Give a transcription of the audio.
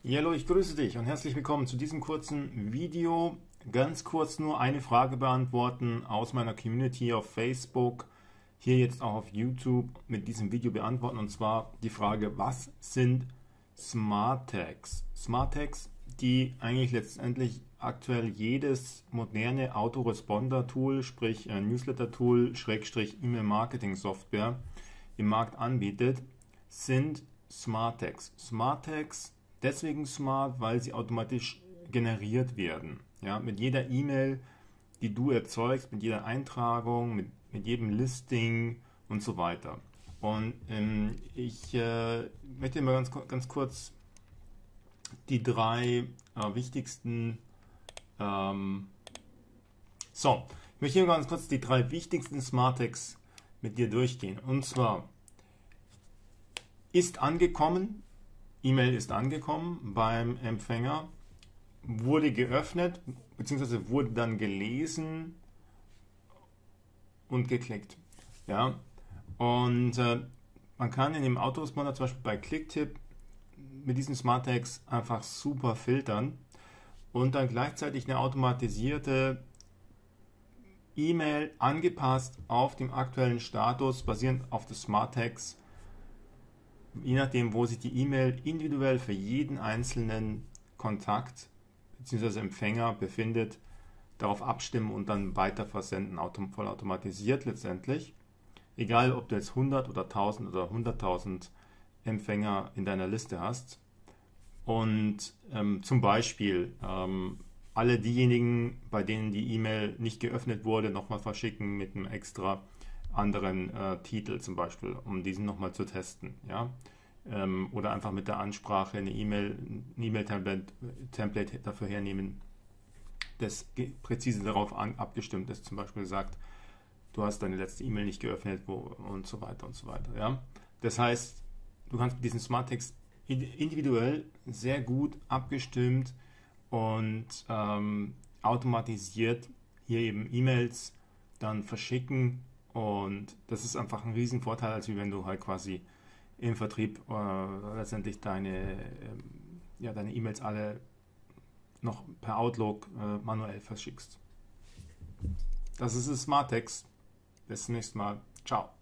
Ja, hallo, ich grüße dich und herzlich willkommen zu diesem kurzen Video. Ganz kurz nur eine Frage beantworten aus meiner Community auf Facebook, hier jetzt auch auf YouTube mit diesem Video beantworten, und zwar die Frage, was sind Smart Tags? Smart Tags, die eigentlich letztendlich aktuell jedes moderne Autoresponder-Tool, sprich Newsletter-Tool, Schrägstrich E-Mail-Marketing-Software im Markt anbietet, sind Smart Tags. Smart Tags deswegen smart, weil sie automatisch generiert werden. Ja, mit jeder E-Mail, die du erzeugst, mit jeder Eintragung, mit jedem Listing und so weiter. Und ich möchte mal ganz kurz die drei wichtigsten ich möchte hier ganz kurz die drei wichtigsten Smart Tags mit dir durchgehen. Und zwar ist angekommen, E-Mail ist angekommen beim Empfänger, wurde geöffnet bzw. wurde dann gelesen und geklickt. Ja? Und man kann in dem Autoresponder, zum Beispiel bei Clicktip, mit diesen Smart Tags einfach super filtern und dann gleichzeitig eine automatisierte E-Mail angepasst auf den aktuellen Status, basierend auf den Smart Tags, je nachdem, wo sich die E-Mail individuell für jeden einzelnen Kontakt bzw. Empfänger befindet, darauf abstimmen und dann weiter versenden, vollautomatisiert letztendlich. Egal, ob du jetzt 100 oder 1000 oder 100.000 Empfänger in deiner Liste hast. Und zum Beispiel alle diejenigen, bei denen die E-Mail nicht geöffnet wurde, nochmal verschicken mit einem extra anderen Titel zum Beispiel, um diesen nochmal zu testen. Ja? Oder einfach mit der Ansprache ein E-Mail-Template dafür hernehmen, das präzise darauf abgestimmt ist. Zum Beispiel sagt, du hast deine letzte E-Mail nicht geöffnet und so weiter und so weiter. Ja? Das heißt, du kannst mit diesen Smart Tags individuell sehr gut abgestimmt und automatisiert hier eben E-Mails dann verschicken. Und das ist einfach ein Riesenvorteil, als wenn du halt quasi im Vertrieb letztendlich deine E-Mails alle noch per Outlook manuell verschickst. Das ist es Smart Tags. Bis zum nächsten Mal. Ciao.